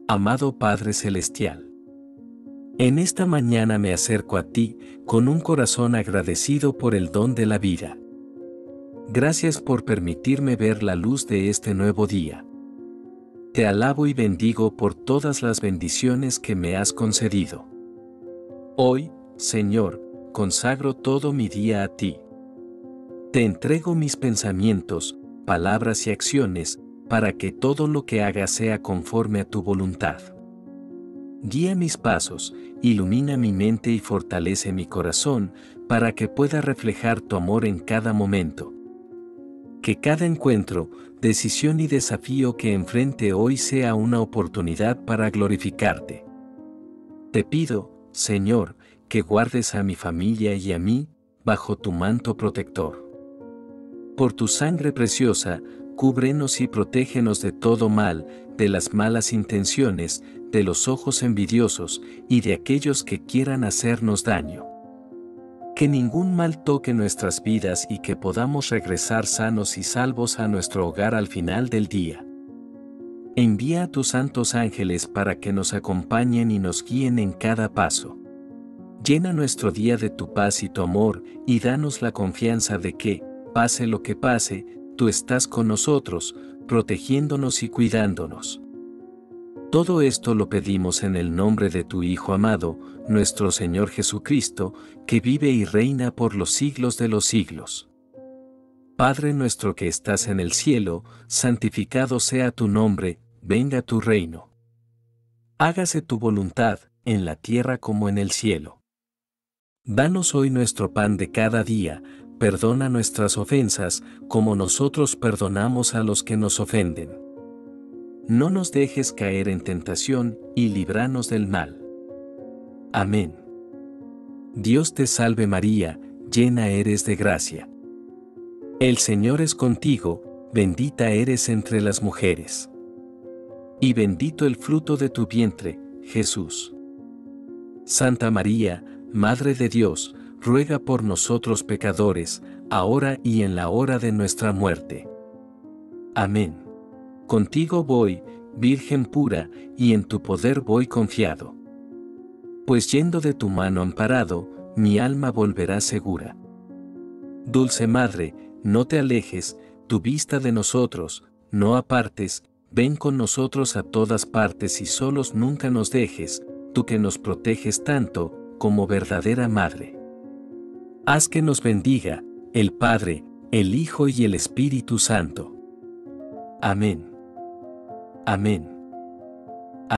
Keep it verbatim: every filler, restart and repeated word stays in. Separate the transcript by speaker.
Speaker 1: Amado Padre Celestial, en esta mañana me acerco a ti con un corazón agradecido por el don de la vida. Gracias por permitirme ver la luz de este nuevo día. Te alabo y bendigo por todas las bendiciones que me has concedido. Hoy, Señor, consagro todo mi día a ti. Te entrego mis pensamientos, palabras y acciones, para que todo lo que haga sea conforme a tu voluntad. Guía mis pasos, ilumina mi mente y fortalece mi corazón, para que pueda reflejar tu amor en cada momento. Que cada encuentro, decisión y desafío que enfrente hoy sea una oportunidad para glorificarte. Te pido, Señor, que guardes a mi familia y a mí, bajo tu manto protector. Por tu sangre preciosa, cúbrenos y protégenos de todo mal, de las malas intenciones, de los ojos envidiosos y de aquellos que quieran hacernos daño. Que ningún mal toque nuestras vidas y que podamos regresar sanos y salvos a nuestro hogar al final del día. Envía a tus santos ángeles para que nos acompañen y nos guíen en cada paso. Llena nuestro día de tu paz y tu amor y danos la confianza de que, pase lo que pase, tú estás con nosotros, protegiéndonos y cuidándonos. Todo esto lo pedimos en el nombre de tu Hijo amado, nuestro Señor Jesucristo, que vive y reina por los siglos de los siglos. Padre nuestro que estás en el cielo, santificado sea tu nombre, venga tu reino. Hágase tu voluntad, en la tierra como en el cielo. Danos hoy nuestro pan de cada día, perdona nuestras ofensas, como nosotros perdonamos a los que nos ofenden. No nos dejes caer en tentación, y líbranos del mal. Amén. Dios te salve María, llena eres de gracia. El Señor es contigo, bendita eres entre las mujeres. Y bendito el fruto de tu vientre, Jesús. Santa María, Madre de Dios, ruega por nosotros pecadores, ahora y en la hora de nuestra muerte. Amén. Contigo voy, Virgen pura, y en tu poder voy confiado. Pues yendo de tu mano amparado, mi alma volverá segura. Dulce Madre, no te alejes, tu vista de nosotros, no apartes, ven con nosotros a todas partes y solos nunca nos dejes, tú que nos proteges tanto, como verdadera Madre. Haz que nos bendiga, el Padre, el Hijo y el Espíritu Santo. Amén. Amén.